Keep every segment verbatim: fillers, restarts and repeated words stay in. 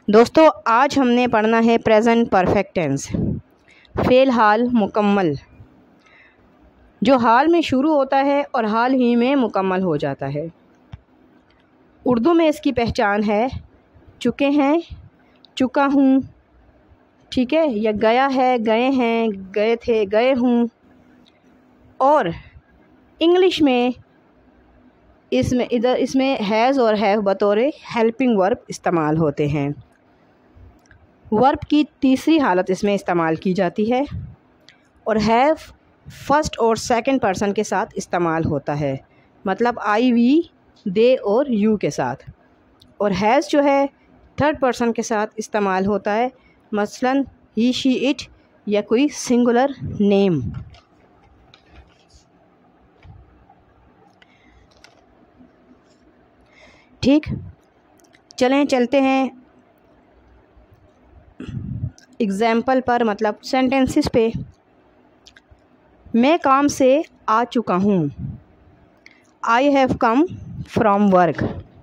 दोस्तों आज हमने पढ़ना है प्रेजेंट परफेक्ट टेंस, फ़ेल हाल मुकम्मल, जो हाल में शुरू होता है और हाल ही में मुकम्मल हो जाता है। उर्दू में इसकी पहचान है चुके हैं, चुका हूँ, ठीक है, या गया है, गए हैं, गए थे, गए हूँ। और इंग्लिश में इसमें इधर इसमें हैज़ और हैव बतौर हेल्पिंग वर्ब इस्तेमाल होते हैं। वर्ब की तीसरी हालत इसमें इस्तेमाल की जाती है और हैव फर्स्ट और सेकंड पर्सन के साथ इस्तेमाल होता है, मतलब आई वी, दे और यू के साथ। और हैज़ जो है थर्ड पर्सन के साथ इस्तेमाल होता है, मसलन ही, शी, इट या कोई सिंगुलर नेम। ठीक, चलें चलते हैं एग्ज़ाम्पल पर, मतलब सेंटेंसेस पे। मैं काम से आ चुका हूँ, I have come from work.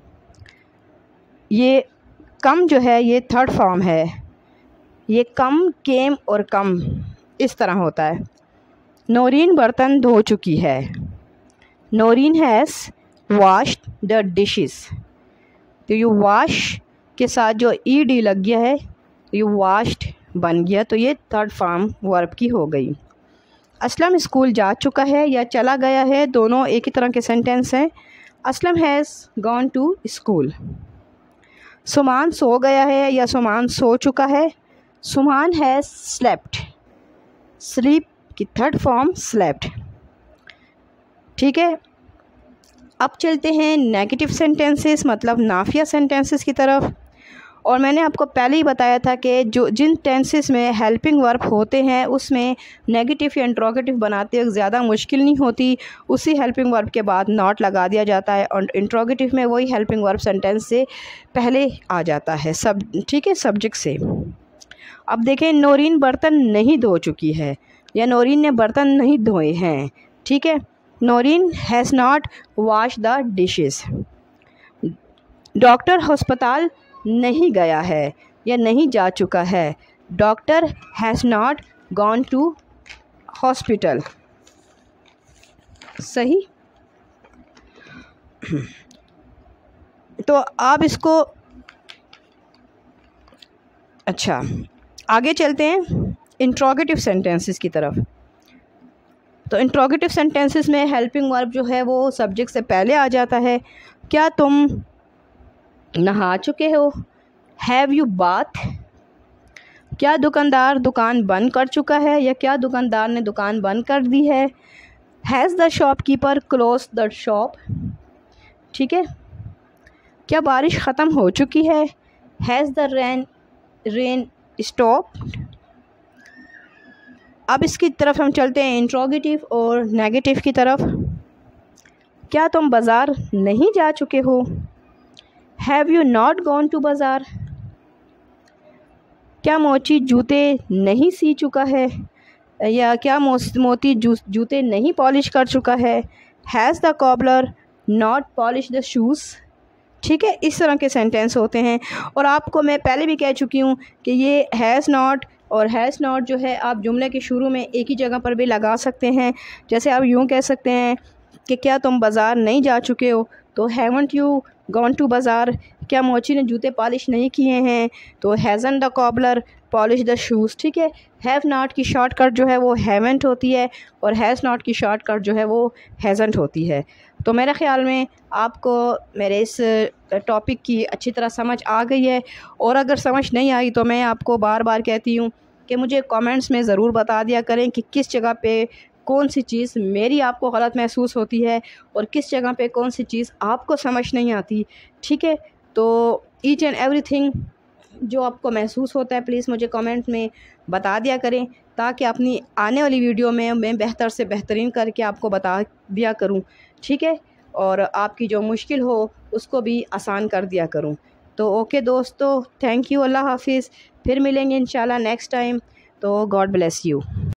ये कम जो है ये थर्ड फॉर्म है, ये कम, केम और कम इस तरह होता है। नौरीन बर्तन धो चुकी है, Naureen has washed the dishes. तो ये वॉश के साथ जो ई डी लग गया है, ये वॉश्ड बन गया, तो ये थर्ड फॉर्म वर्ब की हो गई। असलम स्कूल जा चुका है या चला गया है, दोनों एक ही तरह के सेंटेंस हैं। Aslam has gone to school. Suman सो गया है या सुमान सो चुका है, सुमान हैज़ स्लेप्ट। स्लीप की थर्ड फॉर्म स्लेप्ट। ठीक है, अब चलते हैं नेगेटिव सेंटेंसेस, मतलब नाफिया सेंटेंसेस की तरफ। और मैंने आपको पहले ही बताया था कि जो जिन टेंसेस में हेल्पिंग वर्ब होते हैं उसमें नेगेटिव या इंट्रोगेटिव बनाते वक्त ज़्यादा मुश्किल नहीं होती, उसी हेल्पिंग वर्ब के बाद नॉट लगा दिया जाता है और इंट्रोगेटिव में वही हेल्पिंग वर्ब सेंटेंस से पहले आ जाता है, सब ठीक है, सब्जेक्ट से। अब देखें, नौरीन बर्तन नहीं धो चुकी है या नौरीन ने बर्तन नहीं धोए हैं, ठीक है। Naureen has not wash the dishes. Doctor अस्पताल नहीं गया है या नहीं जा चुका है, doctor has not gone to hospital. सही। तो आप इसको, अच्छा आगे चलते हैं इंट्रोगेटिव सेंटेंसेस की तरफ। तो इंट्रोगेटिव सेंटेंसेस में हेल्पिंग वर्ब जो है वो सब्जेक्ट से पहले आ जाता है। क्या तुम नहा चुके हो, हैव यू बाथ। क्या दुकानदार दुकान बंद कर चुका है या क्या दुकानदार ने दुकान बंद कर दी है, has the shopkeeper close the shop. ठीक है। क्या बारिश ख़त्म हो चुकी है, has the rain rain stopped. अब इसकी तरफ हम चलते हैं इंट्रोगेटिव और नेगेटिव की तरफ। क्या तुम बाज़ार नहीं जा चुके हो, have you not gone to bazaar. क्या मोची जूते नहीं सी चुका है या क्या मोती जूते नहीं पॉलिश कर चुका है, has the cobbler not polish the shoes. ठीक है, इस तरह के सेंटेंस होते हैं। और आपको मैं पहले भी कह चुकी हूँ कि ये हैज़ नॉट और हैज़ नॉट जो है आप जुमले के शुरू में एक ही जगह पर भी लगा सकते हैं। जैसे आप यूँ कह सकते हैं कि क्या तुम बाज़ार नहीं जा चुके हो, तो haven't you gone to bazaar. क्या मोची ने जूते पॉलिश नहीं किए हैं, तो hasn't the cobbler polish the shoes. ठीक है, हैव नॉट की शॉर्टकट जो है वो हैवेंट होती है और हैज़ नॉट की शॉर्टकट जो है वो हैज़ंट होती है। तो मेरे ख़्याल में आपको मेरे इस टॉपिक की अच्छी तरह समझ आ गई है। और अगर समझ नहीं आई तो मैं आपको बार बार कहती हूँ कि मुझे कमेंट्स में ज़रूर बता दिया करें कि किस जगह पे कौन सी चीज़ मेरी आपको गलत महसूस होती है और किस जगह पे कौन सी चीज़ आपको समझ नहीं आती। ठीक है, तो ईच एंड एवरीथिंग जो आपको महसूस होता है प्लीज़ मुझे कमेंट में बता दिया करें, ताकि अपनी आने वाली वीडियो में मैं बेहतर से बेहतरीन करके आपको बता दिया करूं। ठीक है, और आपकी जो मुश्किल हो उसको भी आसान कर दिया करूं। तो ओके दोस्तों, थैंक यू, अल्लाह हाफिज़। फिर मिलेंगे इंशाल्लाह नेक्स्ट टाइम। तो गॉड ब्लेस यू।